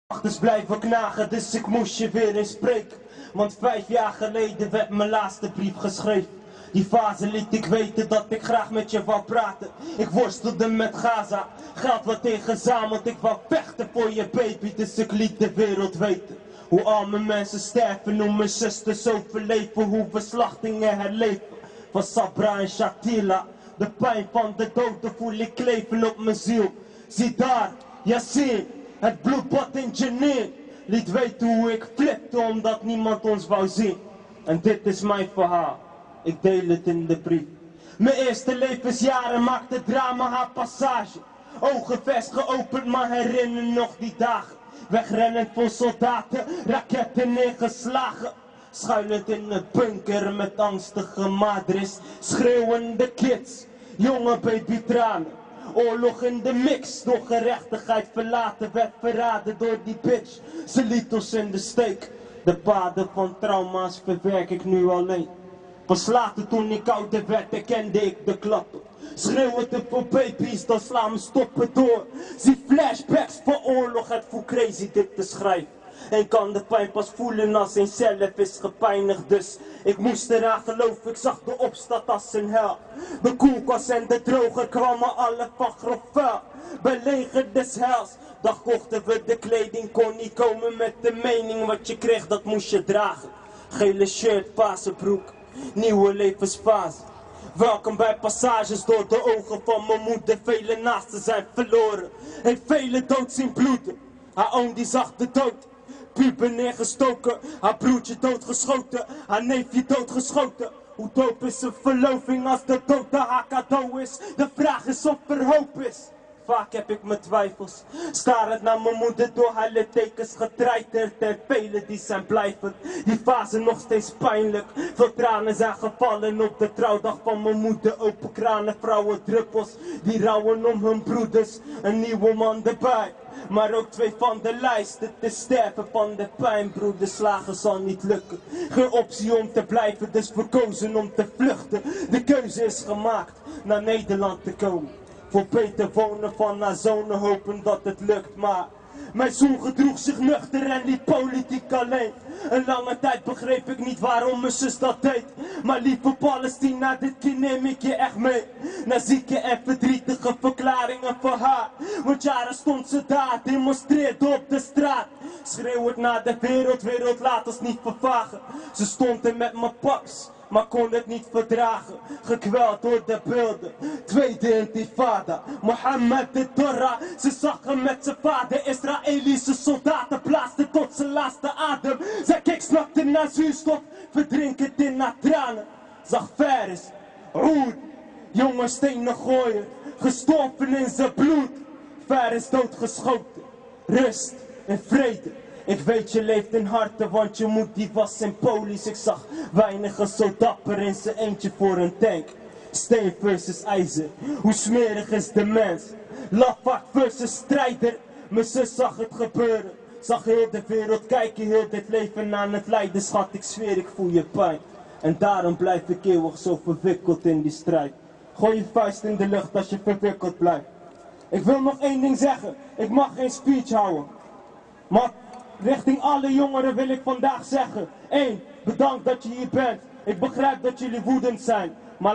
Dus blijven knagen, dus ik moest je weer eens spreken. Want 5 jaar geleden werd mijn laatste brief geschreven. Die fase liet ik weten dat ik graag met je wou praten. Ik worstelde met Gaza, geld wat ingezameld. Ik wou vechten voor je baby, dus ik liet de wereld weten. Hoe arme mensen sterven, hoe mijn zusters overleven. Hoe we slachtingen herleven, van Sabra en Shatila. De pijn van de doden voel ik kleven op mijn ziel. Zie daar, Yassine, het bloedbad in Jenin. Liet weten hoe ik flipte omdat niemand ons wou zien. En dit is mijn verhaal, ik deel het in de brief. Mijn eerste levensjaren maakte drama haar passage. Ogen vers geopend, maar herinner nog die dagen. Wegrennend voor soldaten, raketten neergeslagen. Schuilend in het bunker met angstige madres. Schreeuwende kids, jonge babytranen. Oorlog in de mix, door gerechtigheid verlaten, werd verraden door die bitch. Ze liet ons in de steek. De paden van trauma's verwerk ik nu alleen. Pas later toen ik ouder werd, herkende ik de klappen. Schreeuwende voor baby's, dan slaan me stoppen door. Zie flashbacks van oorlog, het voelt crazy dit te schrijven. En kan de pijn pas voelen als een zelf is gepijnigd. Dus ik moest eraan geloven, ik zag de opstand als een hel. De koelkast en de droger kwamen alle van grof vuil. Belegerd des hels, dag kochten we de kleding. Kon niet komen met de mening, wat je kreeg dat moest je dragen. Gele shirt, paarse broek, nieuwe levensfase. Welkom bij passages door de ogen van mijn moeder. Vele naasten zijn verloren, heeft vele dood zien bloeden. Haar oom die zag de dood, puber neergestoken. Haar broertje doodgeschoten, haar neefje doodgeschoten. Hoe doop is een verloving als de dood haar cadeau is? De vraag is of er hoop is. Vaak heb ik mijn twijfels, starend naar mijn moeder door haar littekens getreiterd. En velen die zijn blijvend, die fase nog steeds pijnlijk. Veel tranen zijn gevallen op de trouwdag van mijn moeder. Open kranen, vrouwen druppels, die rouwen om hun broeders. Een nieuwe man erbij, maar ook 2 van de lijst. Het is sterven van de pijn, broeder, slagen zal niet lukken. Geen optie om te blijven, dus verkozen om te vluchten. De keuze is gemaakt, naar Nederland te komen. Voor beter wonen van haar zonen, hopen dat het lukt, maar mijn zoon gedroeg zich nuchter en liep politiek alleen. Een lange tijd begreep ik niet waarom mijn zus dat deed. Maar lieve Palestina, dit keer neem ik je echt mee. Na zieke en verdrietige verklaringen voor haar. Want jaren stond ze daar, demonstreerde op de straat. Schreeuwend naar de wereld, wereld laat ons niet vervagen. Ze stond er met mijn paps, maar kon het niet verdragen. Gekweld door de beelden, tweede intifada. Mohammed de Torah, ze zag hem met zijn vader. Israëlische soldaten blaasden tot zijn laatste adem. Zij keek snakte naar zuurstof, verdrinkend in haar tranen. Zag Faris, Oud, jonge stenen gooien, gestorven in zijn bloed. Faris doodgeschoten, rust en vrede. Ik weet je leeft in harten, want je moed die was in polies. Ik zag weinige zo dapper in zijn eentje voor een tank. Steen versus ijzer, hoe smerig is de mens? Lafak versus strijder, mijn zus zag het gebeuren. Zag heel de wereld kijken, heel dit leven aan het lijden. Schat, ik zweer, ik voel je pijn. En daarom blijf ik eeuwig zo verwikkeld in die strijd. Gooi je vuist in de lucht als je verwikkeld blijft. Ik wil nog één ding zeggen, ik mag geen speech houden. Maar richting alle jongeren wil ik vandaag zeggen. 1. Bedankt dat je hier bent. Ik begrijp dat jullie woedend zijn. Maar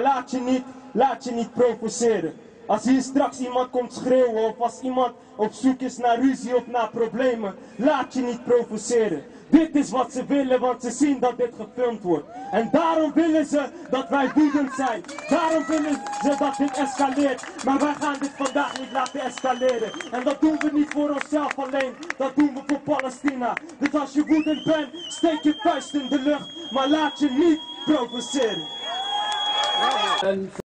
laat je niet provoceren. Als hier straks iemand komt schreeuwen of als iemand op zoek is naar ruzie of naar problemen, laat je niet provoceren. Dit is wat ze willen, want ze zien dat dit gefilmd wordt. En daarom willen ze dat wij woedend zijn. Daarom willen ze dat dit escaleert. Maar wij gaan dit vandaag niet laten escaleren. En dat doen we niet voor onszelf alleen. Dat doen we voor Palestina. Dus als je woedend bent, steek je vuist in de lucht. Maar laat je niet provoceren.